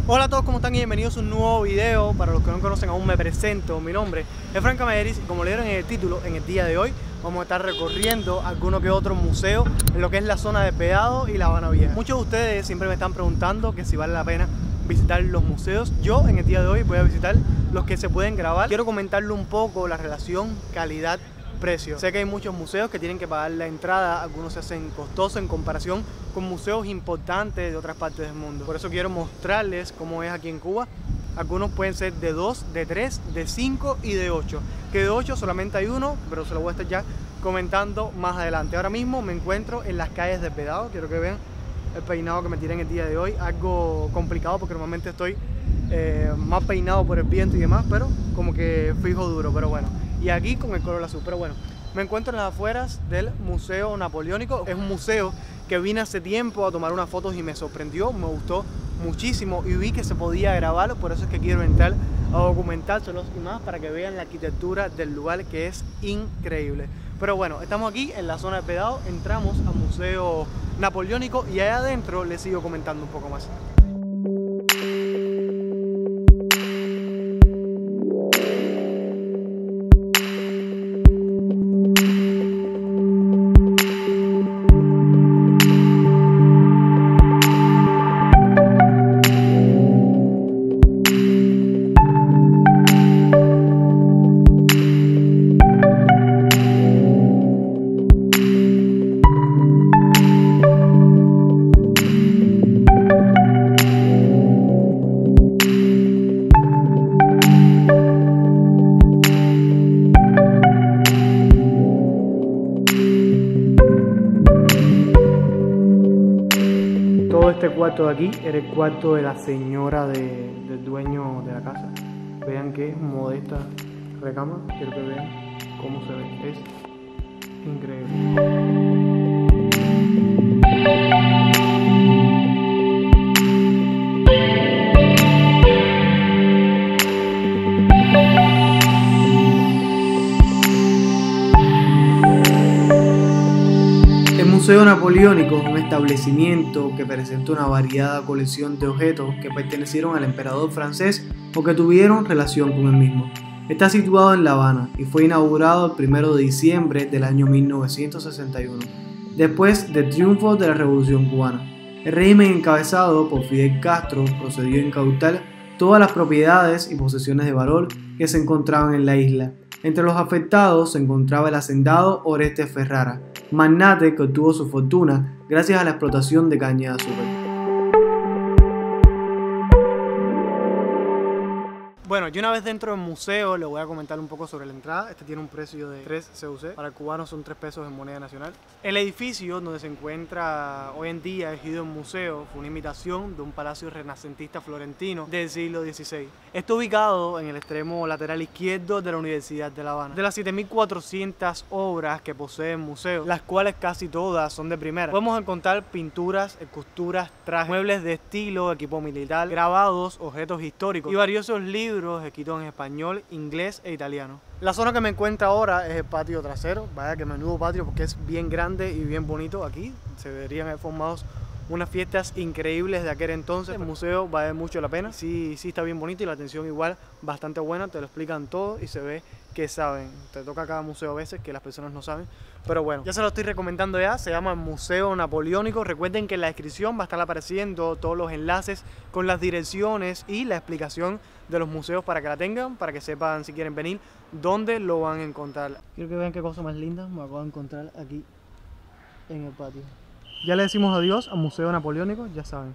Hola a todos, ¿cómo están? Y bienvenidos a un nuevo video. Para los que no me conocen aún, me presento. Mi nombre es Frank Camelleris y como leyeron en el título, en el día de hoy vamos a estar recorriendo alguno que otro museo en lo que es la zona de Vedado y La Habana Vieja. Muchos de ustedes siempre me están preguntando que si vale la pena visitar los museos. Yo en el día de hoy voy a visitar los que se pueden grabar. Quiero comentarle un poco la relación calidad-precio. Sé que hay muchos museos que tienen que pagar la entrada, algunos se hacen costosos en comparación con museos importantes de otras partes del mundo. Por eso quiero mostrarles cómo es aquí en Cuba. Algunos pueden ser de 2, de 3, de 5 y de 8. Que de 8 solamente hay uno, pero se lo voy a estar ya comentando más adelante. Ahora mismo me encuentro en las calles de Vedado. Quiero que vean el peinado que me tiré en el día de hoy. Algo complicado porque normalmente estoy más peinado por el viento y demás, pero como que fijo duro, pero bueno. Y aquí con el color azul, pero bueno. Me encuentro en las afueras del Museo Napoleónico. Es un museo que vine hace tiempo a tomar unas fotos y me sorprendió, me gustó muchísimo y vi que se podía grabarlo, por eso es que quiero entrar a documentárselos y más para que vean la arquitectura del lugar, que es increíble. Pero bueno, estamos aquí en la zona de Vedado, entramos al Museo Napoleónico y allá adentro les sigo comentando un poco más. Este cuarto de aquí era el cuarto de la señora del dueño de la casa. Vean que modesta recámara, quiero que vean cómo se ve, es increíble. El Museo Napoleónico es un establecimiento que presenta una variada colección de objetos que pertenecieron al emperador francés o que tuvieron relación con él mismo. Está situado en La Habana y fue inaugurado el 1 de diciembre del año 1961, después del triunfo de la Revolución Cubana. El régimen encabezado por Fidel Castro procedió a incautar todas las propiedades y posesiones de valor que se encontraban en la isla. Entre los afectados se encontraba el hacendado Oreste Ferrara, magnate que obtuvo su fortuna gracias a la explotación de caña de azúcar. Bueno, y una vez dentro del museo les voy a comentar un poco sobre la entrada. Este tiene un precio de 3 CUC, para el cubano son 3 pesos en moneda nacional. El edificio donde se encuentra hoy en día elegido en museo fue una imitación de un palacio renacentista florentino del siglo XVI. Está ubicado en el extremo lateral izquierdo de la Universidad de La Habana. De las 7.400 obras que posee el museo, las cuales casi todas son de primera, podemos encontrar pinturas, esculturas, trajes, muebles de estilo, equipo militar, grabados, objetos históricos y valiosos libros escritos en español, inglés e italiano. La zona que me encuentro ahora es el patio trasero. Vaya que menudo patio, porque es bien grande y bien bonito. Aquí se deberían haber formado unas fiestas increíbles de aquel entonces. El museo vale mucho la pena. Sí está bien bonito y la atención igual bastante buena. Te lo explican todo y se ve que saben. Te toca a cada museo a veces que las personas no saben. Pero bueno, ya se lo estoy recomendando ya. Se llama Museo Napoleónico. Recuerden que en la descripción va a estar apareciendo todos los enlaces con las direcciones y la explicación de los museos para que la tengan, para que sepan si quieren venir, dónde lo van a encontrar. Quiero que vean qué cosa más linda me acabo de encontrar aquí en el patio. Ya le decimos adiós al Museo Napoleónico, ya saben,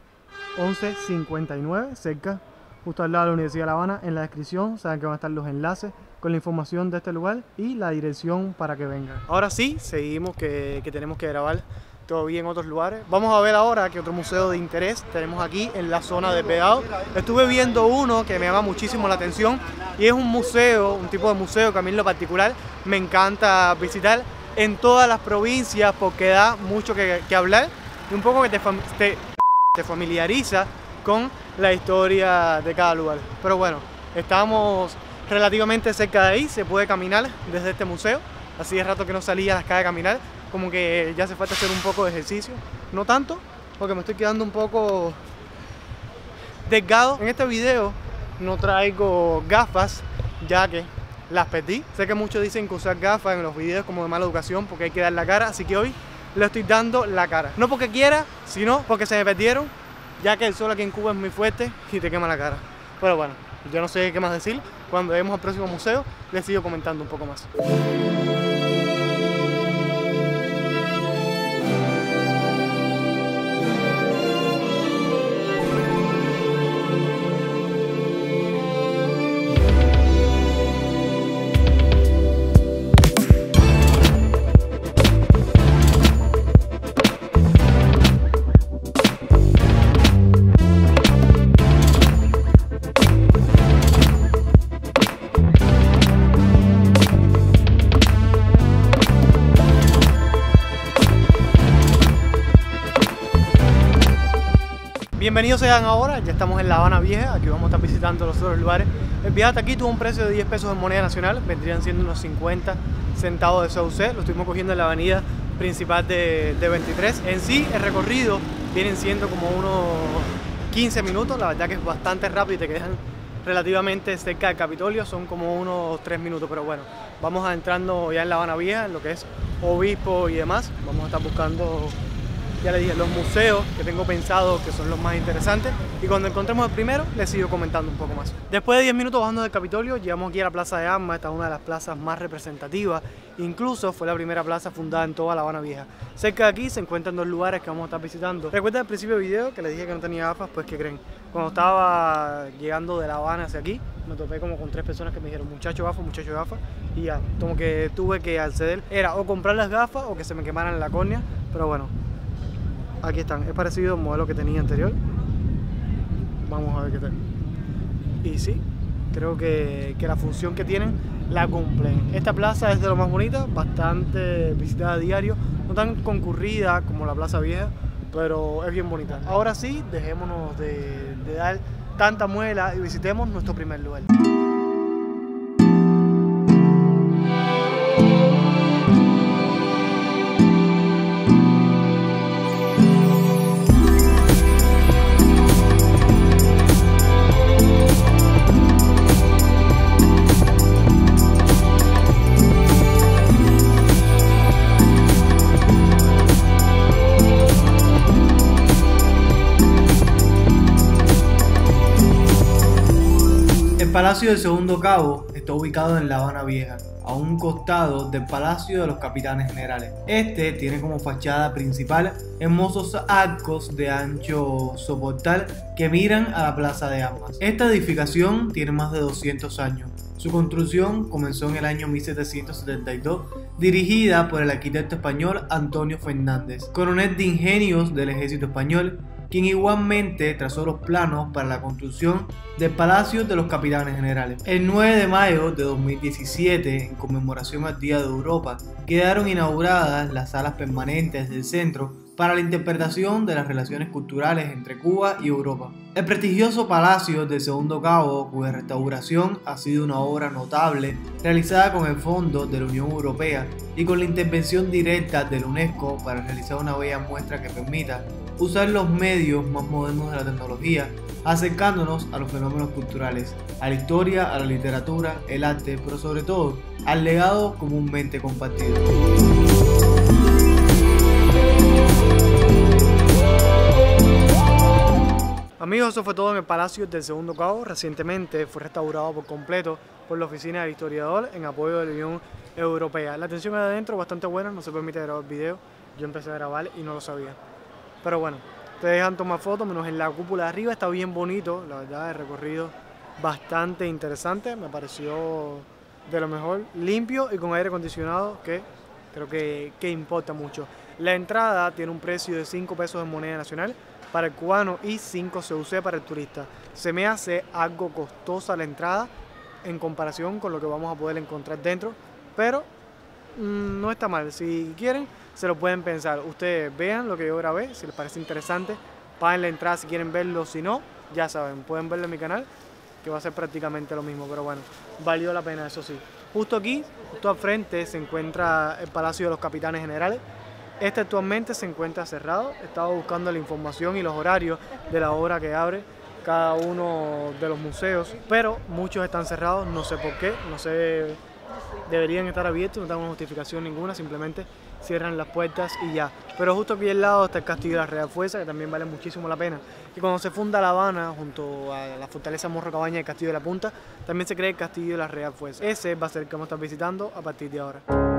1159, cerca, justo al lado de la Universidad de La Habana. En la descripción saben que van a estar los enlaces con la información de este lugar y la dirección para que vengan. Ahora sí, seguimos que tenemos que grabar todavía en otros lugares. Vamos a ver ahora qué otro museo de interés tenemos aquí en la zona de Vedado. Estuve viendo uno que me llama muchísimo la atención y es un museo, un tipo de museo que a mí en lo particular me encanta visitar en todas las provincias porque da mucho que hablar y un poco que te familiariza con la historia de cada lugar. Pero bueno, estamos relativamente cerca de ahí, se puede caminar desde este museo. Hacía rato que no salía a las calles a caminar, como que ya hace falta hacer un poco de ejercicio. No tanto, porque me estoy quedando un poco delgado. En este video no traigo gafas, ya que las perdí. Sé que muchos dicen que usar gafas en los videos como de mala educación porque hay que dar la cara, así que hoy le estoy dando la cara. No porque quiera, sino porque se me perdieron, ya que el sol aquí en Cuba es muy fuerte y te quema la cara. Pero bueno, yo no sé qué más decir. Cuando lleguemos al próximo museo, les sigo comentando un poco más. Bienvenidos sean ahora, ya estamos en La Habana Vieja, aquí vamos a estar visitando los otros lugares. El viaje hasta aquí tuvo un precio de 10 pesos en moneda nacional, vendrían siendo unos 50 centavos de CUC, lo estuvimos cogiendo en la avenida principal de 23. En sí, el recorrido vienen siendo como unos 15 minutos, la verdad que es bastante rápido y te quedan relativamente cerca del Capitolio, son como unos 3 minutos, pero bueno, vamos adentrando ya en La Habana Vieja, en lo que es Obispo y demás, vamos a estar buscando, ya les dije, los museos que tengo pensado que son los más interesantes, y cuando encontremos el primero les sigo comentando un poco más. Después de 10 minutos bajando del Capitolio, llegamos aquí a la Plaza de Armas. Esta es una de las plazas más representativas, incluso fue la primera plaza fundada en toda La Habana Vieja. Cerca de aquí se encuentran dos lugares que vamos a estar visitando. ¿Recuerdan al principio del video que les dije que no tenía gafas? Pues ¿qué creen? Cuando estaba llegando de La Habana hacia aquí, me topé como con 3 personas que me dijeron muchacho gafas, y ya, como que tuve que acceder, era o comprar las gafas o que se me quemaran la córnea, pero bueno. Aquí están, es parecido al modelo que tenía anterior. Vamos a ver qué tal. Y sí, creo que la función que tienen la cumplen. Esta plaza es de lo más bonita, bastante visitada a diario, no tan concurrida como la Plaza Vieja, pero es bien bonita. Ahora sí, dejémonos de dar tanta muela y visitemos nuestro primer lugar. El Palacio del Segundo Cabo está ubicado en La Habana Vieja, a un costado del Palacio de los Capitanes Generales. Este tiene como fachada principal hermosos arcos de ancho soportal que miran a la Plaza de Armas. Esta edificación tiene más de 200 años. Su construcción comenzó en el año 1772, dirigida por el arquitecto español Antonio Fernández, coronel de ingenios del ejército español, quien igualmente trazó los planos para la construcción del Palacio de los Capitanes Generales. El 9 de mayo de 2017, en conmemoración al Día de Europa, quedaron inauguradas las salas permanentes del centro para la interpretación de las relaciones culturales entre Cuba y Europa. El prestigioso Palacio del Segundo Cabo, cuya restauración ha sido una obra notable, realizada con el fondo de la Unión Europea y con la intervención directa de la UNESCO para realizar una bella muestra que permita usar los medios más modernos de la tecnología, acercándonos a los fenómenos culturales, a la historia, a la literatura, el arte, pero sobre todo al legado comúnmente compartido. Amigos, eso fue todo en el Palacio del Segundo Cabo. Recientemente fue restaurado por completo por la Oficina del Historiador en apoyo de la Unión Europea. La atención adentro bastante buena, no se permite grabar video. Yo empecé a grabar y no lo sabía. Pero bueno, te dejan tomar fotos, menos en la cúpula de arriba, está bien bonito, la verdad, el recorrido bastante interesante, me pareció de lo mejor, limpio y con aire acondicionado, que creo que importa mucho. La entrada tiene un precio de 5 pesos en moneda nacional para el cubano y 5 CUC para el turista. Se me hace algo costosa la entrada en comparación con lo que vamos a poder encontrar dentro, pero no está mal. Si quieren, se lo pueden pensar. Ustedes vean lo que yo grabé, si les parece interesante, paguen la entrada si quieren verlo. Si no, ya saben, pueden verlo en mi canal, que va a ser prácticamente lo mismo, pero bueno, valió la pena, eso sí. Justo aquí, justo al frente, se encuentra el Palacio de los Capitanes Generales. Este actualmente se encuentra cerrado. Estaba buscando la información y los horarios de la hora que abre cada uno de los museos, pero muchos están cerrados, no sé por qué, no sé, deberían estar abiertos, no tengo justificación ninguna, simplemente cierran las puertas y ya. Pero justo aquí al lado está el Castillo de la Real Fuerza, que también vale muchísimo la pena. Y cuando se funda La Habana, junto a la Fortaleza Morro Cabaña y el Castillo de la Punta, también se crea el Castillo de la Real Fuerza. Ese va a ser el que vamos a estar visitando a partir de ahora.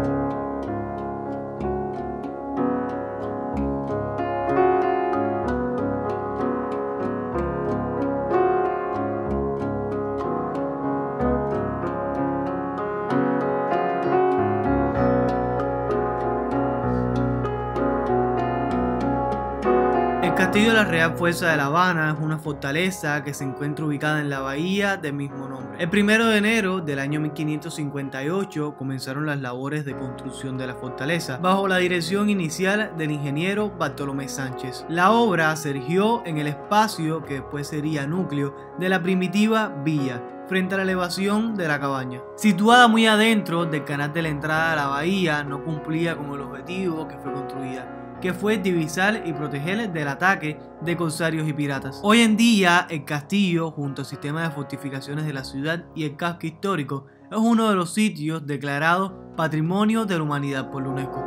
El Castillo de la Real Fuerza de La Habana es una fortaleza que se encuentra ubicada en la bahía del mismo nombre. El 1 de enero del año 1558 comenzaron las labores de construcción de la fortaleza, bajo la dirección inicial del ingeniero Bartolomé Sánchez. La obra se erigió en el espacio que después sería núcleo de la primitiva villa, frente a la elevación de la cabaña. Situada muy adentro del canal de la entrada a la bahía, no cumplía con el objetivo que fue construida, que fue divisar y proteger del ataque de corsarios y piratas. Hoy en día, el castillo, junto al sistema de fortificaciones de la ciudad y el casco histórico, es uno de los sitios declarados Patrimonio de la Humanidad por la UNESCO.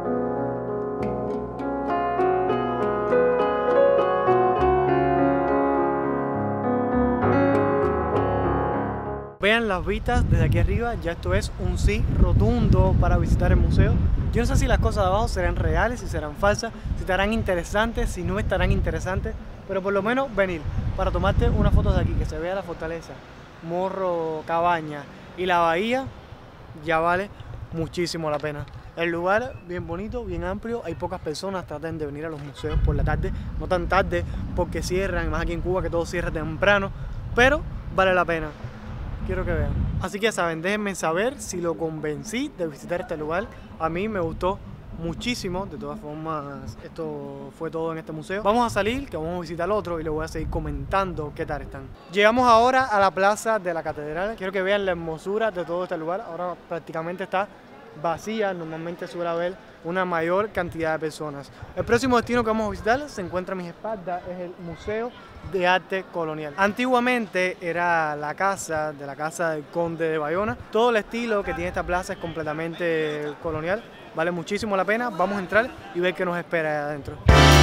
Vean las vistas desde aquí arriba, ya esto es un sí rotundo para visitar el museo. Yo no sé si las cosas de abajo serán reales, si serán falsas, si estarán interesantes, si no estarán interesantes, pero por lo menos venir para tomarte unas fotos de aquí, que se vea la fortaleza, Morro Cabaña y la bahía, ya vale muchísimo la pena. El lugar bien bonito, bien amplio, hay pocas personas, traten de venir a los museos por la tarde, no tan tarde porque cierran, más aquí en Cuba que todo cierra temprano, pero vale la pena. Quiero que vean. Así que ya saben, déjenme saber si lo convencí de visitar este lugar. A mí me gustó muchísimo. De todas formas, esto fue todo en este museo. Vamos a salir, que vamos a visitar otro y les voy a seguir comentando qué tal están. Llegamos ahora a la plaza de la catedral. Quiero que vean la hermosura de todo este lugar. Ahora prácticamente está vacía, normalmente suele haber una mayor cantidad de personas. El próximo destino que vamos a visitar se encuentra a mis espaldas, es el Museo de Arte Colonial. Antiguamente era la casa del Conde de Bayona. Todo el estilo que tiene esta plaza es completamente colonial, vale muchísimo la pena. Vamos a entrar y ver qué nos espera ahí adentro.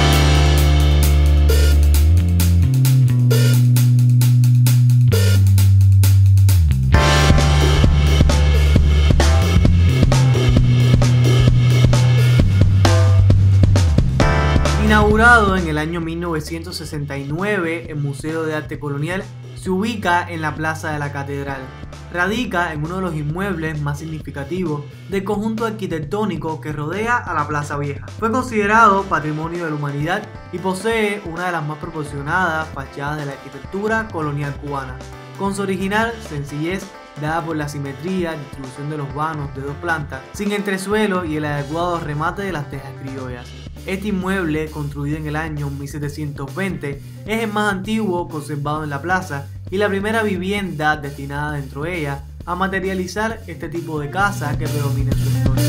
Inaugurado en el año 1969, el Museo de Arte Colonial se ubica en la Plaza de la Catedral. Radica en uno de los inmuebles más significativos del conjunto arquitectónico que rodea a la Plaza Vieja. Fue considerado Patrimonio de la Humanidad y posee una de las más proporcionadas fachadas de la arquitectura colonial cubana, con su original sencillez dada por la simetría y distribución de los vanos de dos plantas, sin entresuelo y el adecuado remate de las tejas criollas. Este inmueble, construido en el año 1720, es el más antiguo conservado en la plaza y la primera vivienda destinada dentro de ella a materializar este tipo de casa que predomina en su entorno.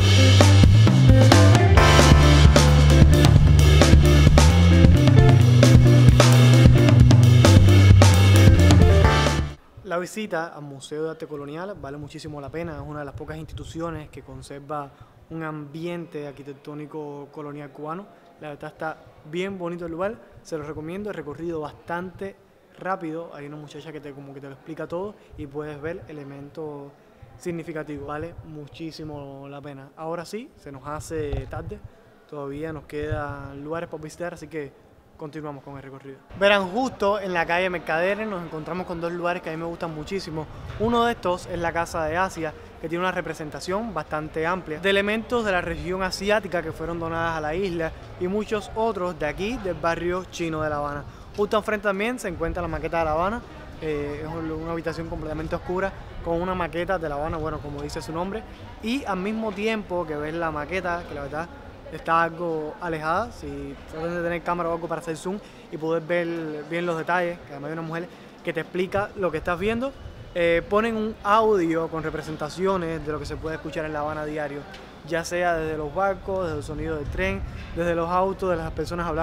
La visita al Museo de Arte Colonial vale muchísimo la pena, es una de las pocas instituciones que conserva un ambiente arquitectónico colonial cubano. La verdad está bien bonito el lugar, se lo recomiendo, el recorrido bastante rápido, hay una muchacha que como que te lo explica todo y puedes ver elementos significativos, vale muchísimo la pena. Ahora sí, se nos hace tarde, todavía nos quedan lugares por visitar, así que continuamos con el recorrido. Verán, justo en la calle Mercaderes nos encontramos con dos lugares que a mí me gustan muchísimo. Uno de estos es la Casa de Asia, que tiene una representación bastante amplia de elementos de la región asiática que fueron donadas a la isla y muchos otros de aquí, del barrio chino de La Habana. Justo enfrente también se encuentra la maqueta de La Habana, es una habitación completamente oscura con una maqueta de La Habana, bueno, como dice su nombre, y al mismo tiempo que ves la maqueta, que la verdad está algo alejada, si tratas de tener cámara o algo para hacer zoom y poder ver bien los detalles, que además hay una mujer que te explica lo que estás viendo. Ponen un audio con representaciones de lo que se puede escuchar en La Habana diario, ya sea desde los barcos, desde el sonido del tren, desde los autos, de las personas hablando.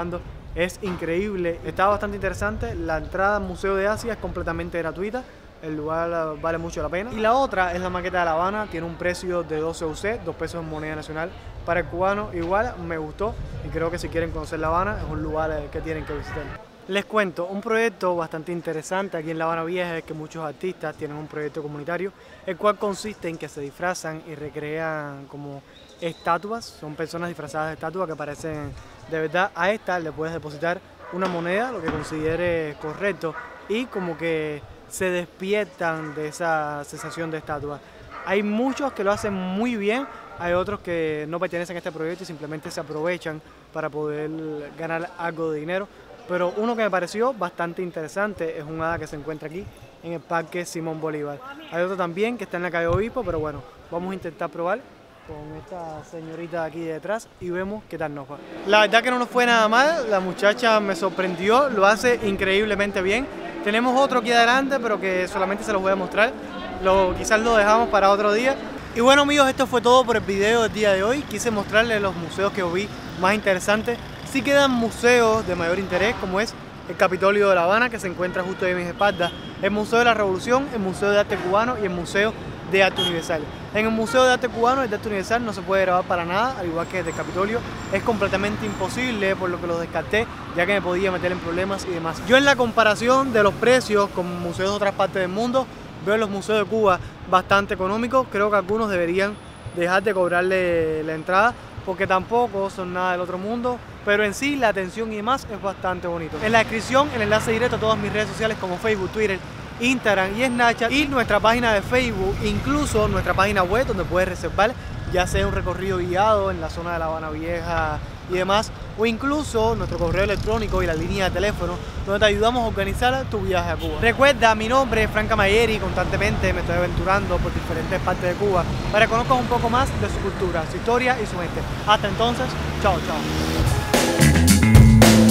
es increíble, está bastante interesante. La entrada al Museo de Asia es completamente gratuita. El lugar vale mucho la pena. Y la otra es la maqueta de La Habana, tiene un precio de 12 UC, 2 pesos en moneda nacional. Para el cubano igual me gustó y creo que si quieren conocer La Habana es un lugar que tienen que visitar. Les cuento, un proyecto bastante interesante aquí en La Habana Vieja es que muchos artistas tienen un proyecto comunitario, el cual consiste en que se disfrazan y recrean como estatuas, son personas disfrazadas de estatuas que parecen de verdad. A esta le puedes depositar una moneda, lo que consideres correcto, y como que se despiertan de esa sensación de estatua. Hay muchos que lo hacen muy bien, hay otros que no pertenecen a este proyecto y simplemente se aprovechan para poder ganar algo de dinero. Pero uno que me pareció bastante interesante es un hada que se encuentra aquí en el Parque Simón Bolívar. Hay otro también que está en la calle Obispo, pero bueno, vamos a intentar probar con esta señorita aquí detrás y vemos qué tal nos va. La verdad que no nos fue nada mal, la muchacha me sorprendió, lo hace increíblemente bien. Tenemos otro aquí adelante, pero que solamente se los voy a mostrar. Quizás lo dejamos para otro día. Y bueno amigos, esto fue todo por el video del día de hoy. Quise mostrarles los museos que vi más interesantes. Sí quedan museos de mayor interés, como es el Capitolio de La Habana, que se encuentra justo ahí a mis espaldas, el Museo de la Revolución, el Museo de Arte Cubano y el Museo de Arte Universal. En el Museo de Arte Cubano y de Arte Universal no se puede grabar para nada, al igual que el del Capitolio. Es completamente imposible, por lo que lo descarté, ya que me podía meter en problemas y demás. Yo en la comparación de los precios con museos de otras partes del mundo, veo los museos de Cuba bastante económicos. Creo que algunos deberían dejar de cobrarle la entrada, porque tampoco son nada del otro mundo, pero en sí la atención y demás es bastante bonito. En la descripción el enlace directo a todas mis redes sociales como Facebook, Twitter, Instagram y Snapchat, y nuestra página de Facebook, incluso nuestra página web donde puedes reservar ya sea un recorrido guiado en la zona de La Habana Vieja y demás, o incluso nuestro correo electrónico y la línea de teléfono donde te ayudamos a organizar tu viaje a Cuba. Recuerda, mi nombre es Frank Camilleri y constantemente me estoy aventurando por diferentes partes de Cuba para que conozcas un poco más de su cultura, su historia y su gente. Hasta entonces, chao, chao.